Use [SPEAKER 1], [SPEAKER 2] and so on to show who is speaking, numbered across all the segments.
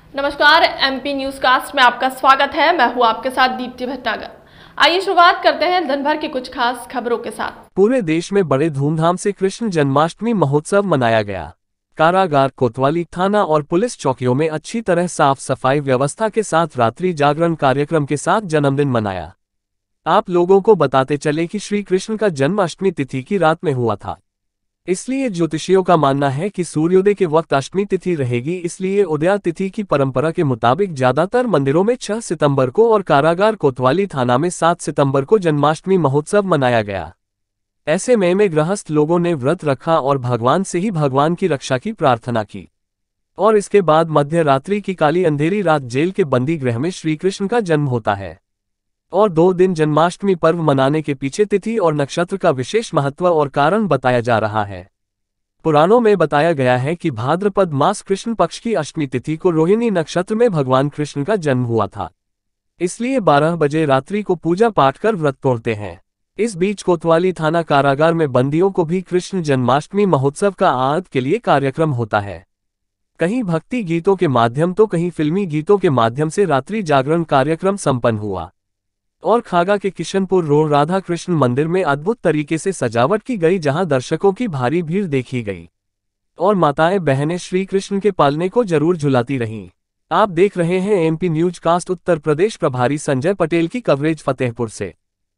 [SPEAKER 1] नमस्कार, MP news cast में आपका स्वागत है। मैं हूं आपके साथ दीप्ति भटनागर। आइए शुरुआत करते हैं दिन भर की कुछ खास खबरों के साथ।
[SPEAKER 2] पूरे देश में बड़े धूमधाम से कृष्ण जन्माष्टमी महोत्सव मनाया गया। कारागार, कोतवाली थाना और पुलिस चौकियों में अच्छी तरह साफ सफाई व्यवस्था के साथ रात्रि जागरण कार्यक्रम के साथ जन्मदिन मनाया। आप लोगों को बताते चले कि श्री कृष्ण का जन्म अष्टमी तिथि की रात में हुआ था, इसलिए ज्योतिषियों का मानना है कि सूर्योदय के वक्त अष्टमी तिथि रहेगी। इसलिए उदया तिथि की परंपरा के मुताबिक ज्यादातर मंदिरों में 6 सितंबर को और कारागार कोतवाली थाना में 7 सितंबर को जन्माष्टमी महोत्सव मनाया गया। ऐसे में गृहस्थ लोगों ने व्रत रखा और भगवान से ही भगवान की रक्षा की प्रार्थना की। और इसके बाद मध्य रात्रि की काली अंधेरी रात जेल के बंदी गृह में श्री कृष्ण का जन्म होता है। और 2 दिन जन्माष्टमी पर्व मनाने के पीछे तिथि और नक्षत्र का विशेष महत्व और कारण बताया जा रहा है। पुराणों में बताया गया है कि भाद्रपद मास कृष्ण पक्ष की अष्टमी तिथि को रोहिणी नक्षत्र में भगवान कृष्ण का जन्म हुआ था, इसलिए 12 बजे रात्रि को पूजा पाठ कर व्रत तोड़ते हैं। इस बीच कोतवाली थाना कारागार में बंदियों को भी कृष्ण जन्माष्टमी महोत्सव का आनंद के लिए कार्यक्रम होता है। कहीं भक्ति गीतों के माध्यम तो कहीं फिल्मी गीतों के माध्यम से रात्रि जागरण कार्यक्रम संपन्न हुआ। और खागा के किशनपुर रोड राधा कृष्ण मंदिर में अद्भुत तरीके से सजावट की गई, जहां दर्शकों की भारी भीड़ देखी गई और माताएं बहनें श्री कृष्ण के पालने को जरूर झुलाती रहीं। आप देख रहे हैं MP news cast. Uttar Pradesh प्रभारी संजय पटेल की कवरेज फतेहपुर से।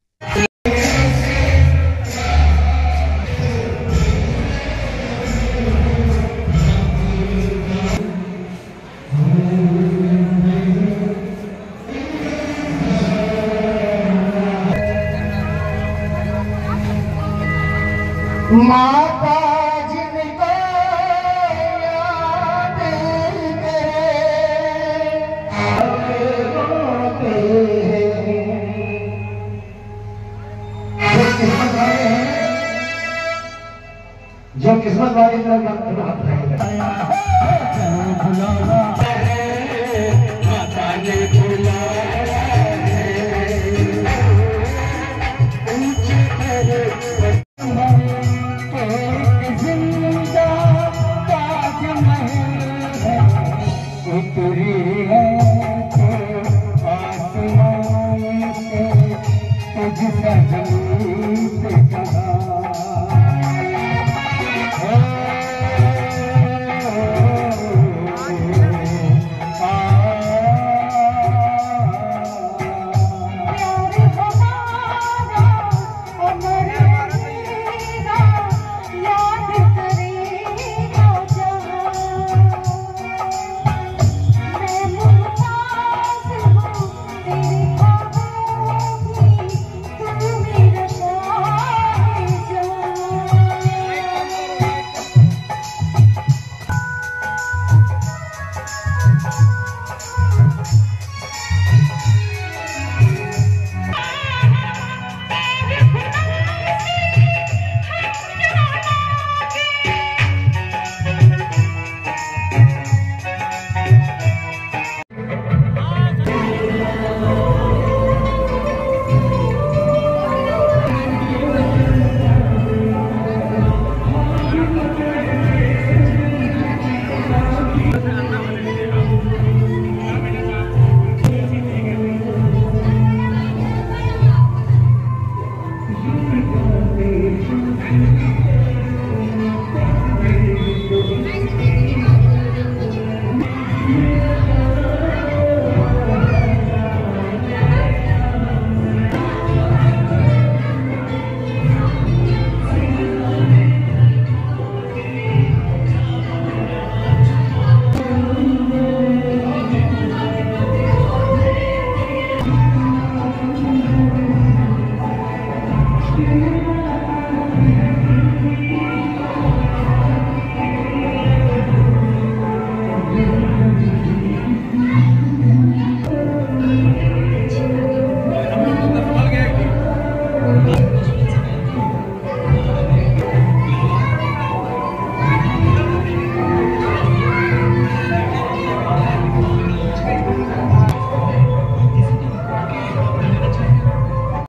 [SPEAKER 3] माता जिनको याद जो किस्मत वाले तेरी